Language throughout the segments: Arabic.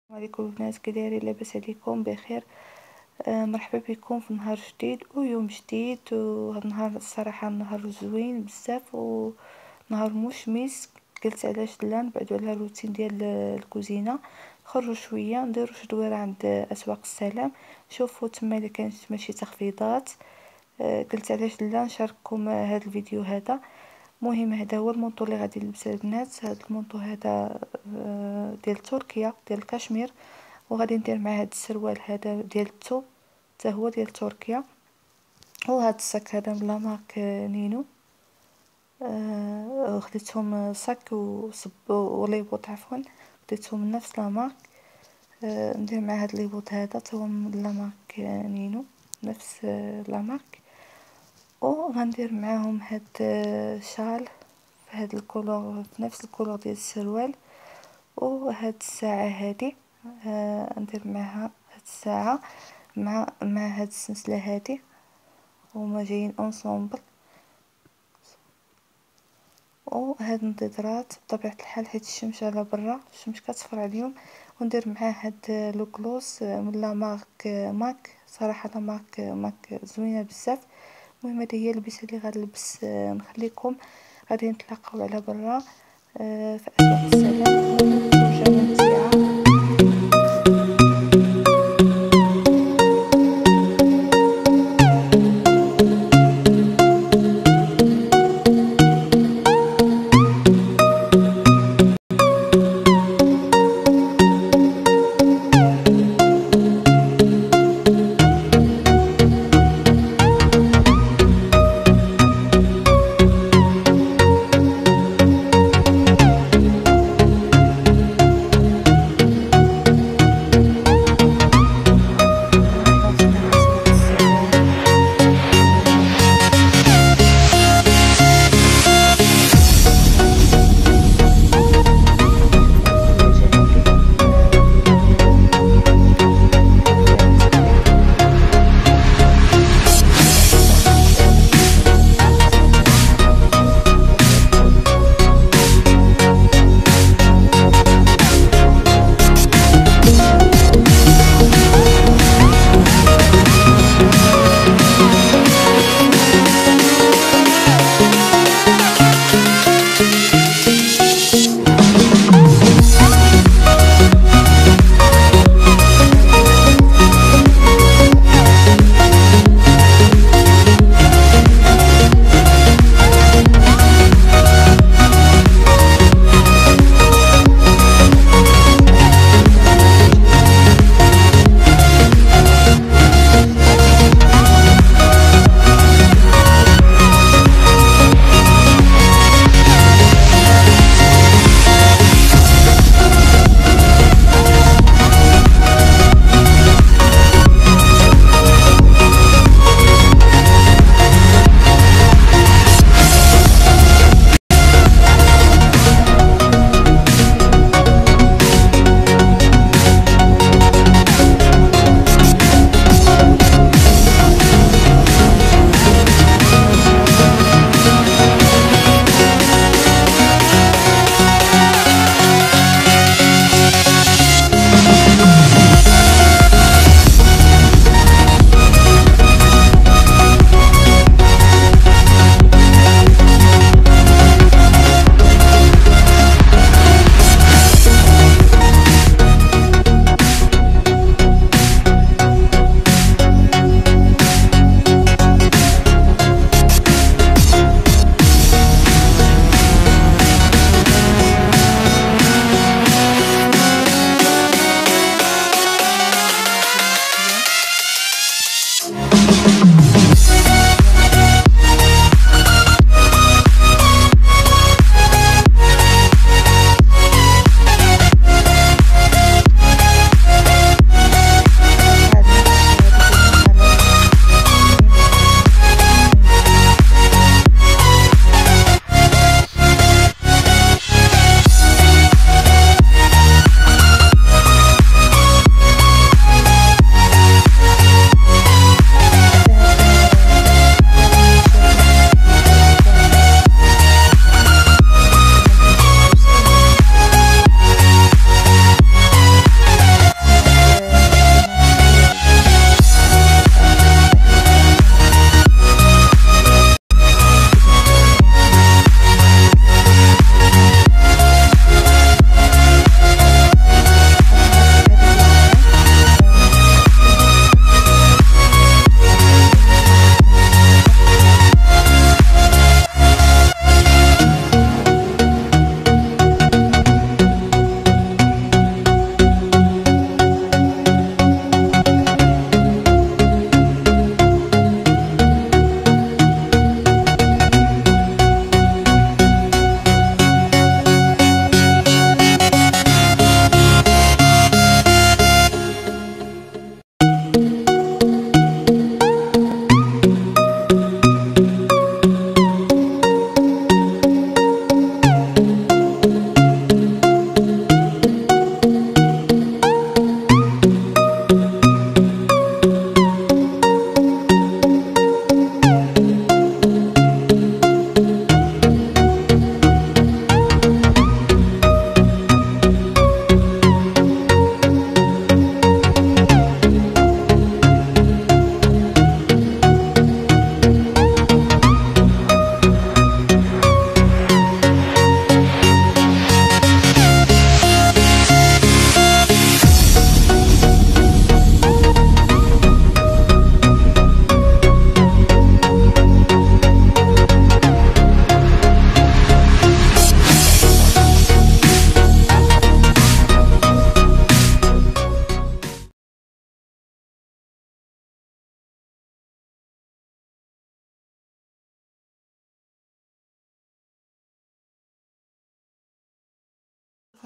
عليكم البنات، كي دايرين؟ لاباس عليكم؟ بخير. مرحبا بكم في نهار جديد ويوم جديد. وهذا النهار الصراحه نهار زوين بزاف ونهار مشمس. قلت علاش لا نبعدو على الروتين ديال الكوزينه، نخرجوا شويه، نديروا شي دويره عند اسواق السلام، شوفوا تما الا كانت ماشي تخفيضات. قلت علاش لا نشارككم هذا الفيديو هذا. مهم، هذا هو المونطو اللي غادي نلبسه البنات. هذا المونطو هذا ديال تركيا، ديال الكشمير، وغادي ندير مع هذا السروال هذا ديال الثوب حتى هو ديال تركيا. وهذا الصاك هذا من لا مارك نينو. خديتهم صاك وليبوط، عفوا خديتهم من نفس لا مارك. ندير مع هذا الليبوط هذا حتى هو من لا مارك نينو، نفس لا مارك. وغندير معاهم هاد شال في هاد الكولور، في نفس الكولور ديال السروال. وهاد الساعه هادي ندير معها هاد الساعه مع هاد السلسله هادي، هما جايين اونصومبل. وهاد النضيدرات بطبيعه الحال حيت الشمس على برا، الشمس كتصفر عليهم. وندير معاه هاد لو كلوس من لا مارك ماك. صراحه لا ماك زوينه بزاف. المهم هذه هي اللبسه اللي غنلبس. نخليكم غادي نتلاقاو على برا في اسواق السلام. خروجه ممتعه.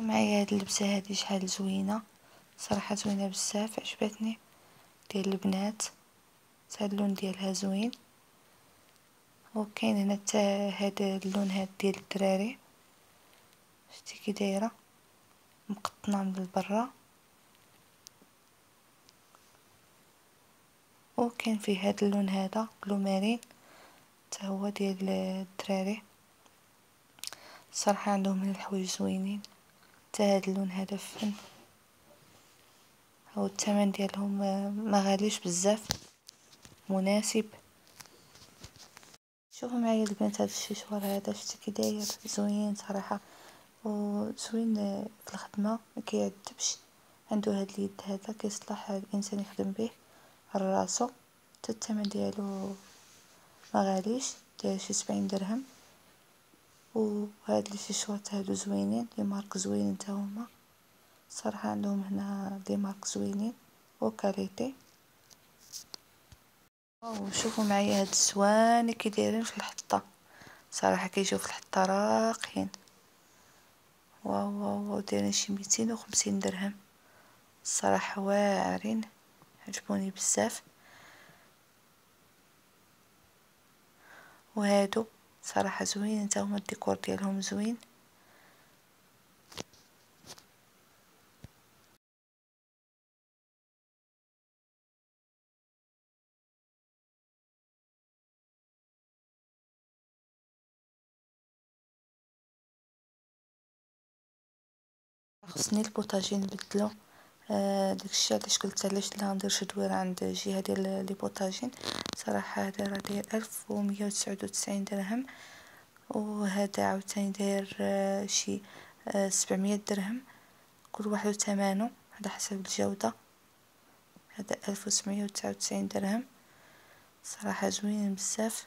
معايا هاد اللبسه هادي شحال زوينه صراحه، زوينه بزاف عجبتني، ديال البنات، هاد اللون ديالها زوين. وكاين هنا حتى هاد اللون هاد ديال الدراري، شتي كي دايره مقطنه من البرا، وكاين فيه هاد اللون هذا بلو مارين حتى هو ديال الدراري. الصراحه عندهم من الحوايج زوينين، حتى هاد اللون هذا فن، هو الثمن ديالهم ما غاليش بزاف، مناسب. شوفوا معايا البنات هاد الشيشوار هذا، شتي كي داير زوين صراحه، وزوين في الخدمه ما كيعذبش، عنده هاد اليد هذا كيصلح الانسان يخدم به على راسو، حتى الثمن ديالو ما غاليش، داير شي 70 درهم. وهاد لي شيشوات هادو زوينين، لي مارك زوينين حتى هما صراحه، عندهم هنا لي مارك زوينين وكاليتي. وشوفوا معايا هاد السواني كي دايرين في الحطه، صراحه كيجيو في الحطه راقيين، واو واو، دايرين شي 250 درهم، الصراحه واعرين، عجبوني بزاف. وهادو صراحه زوين حتى هما، الديكور ديالهم زوين. خصني البوطاجي نبدلو، داكشي علاش قلت علاش لا ندير شي دويره عند جهه ديال لي بوطاجين. صراحه هذا راه داير 1199 درهم، وهذا عاوتاني داير شي 700 درهم، كل واحد وثمنه على حسب الجوده. هذا 1799 درهم، صراحه زوين بزاف.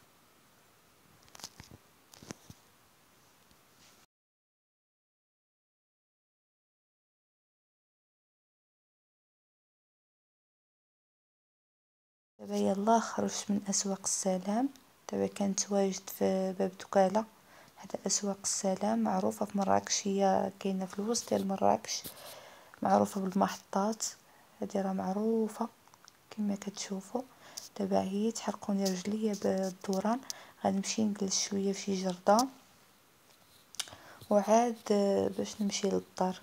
دابا يلا خرجت من اسواق السلام، دابا كنت واجد في باب دكاله. هذا اسواق السلام معروفه في مراكش، هي كاينه في الوسط ديال مراكش، معروفه بالمحطات، هذه راه معروفه كما كتشوفوا. دابا عييت، حرقوني رجليا بالدوران، غنمشي نجلس شويه في شي جردة وعاد باش نمشي للدار.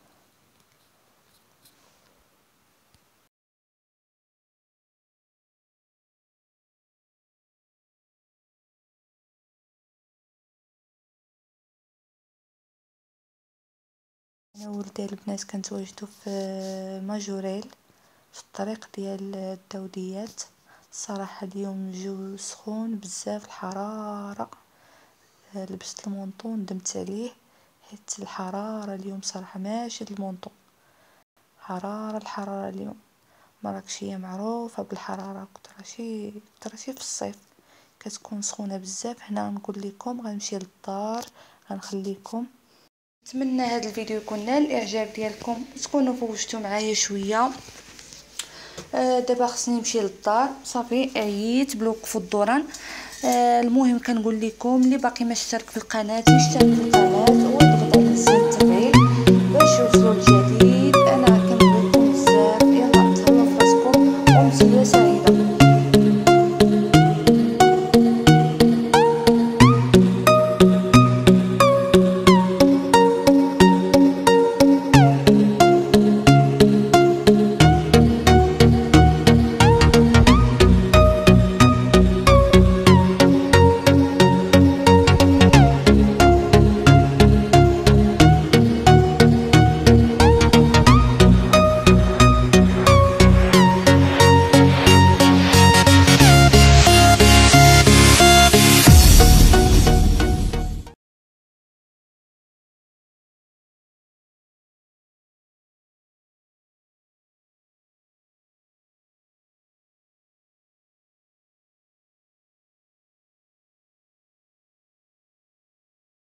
انا وولدي البنات كنتواجدوا في ماجوريل، في الطريق ديال الدوديات. الصراحه اليوم الجو سخون بزاف، الحراره، لبست المونطون ندمت عليه، حيت الحراره اليوم صراحه ماشي المونطون، الحراره اليوم. مراكشيه معروفه بالحراره، كترشي في الصيف كتكون سخونه بزاف. هنا نقول لكم غنمشي للدار، غنخليكم. نتمنى هذا الفيديو يكون نال الاعجاب ديالكم، تكونوا فوجتوا معايا شويه. دابا خصني نمشي للدار، صافي عييت بالوقوف الدوران. المهم كنقول لكم اللي باقي ما اشترك في القناه يشترك في القناه،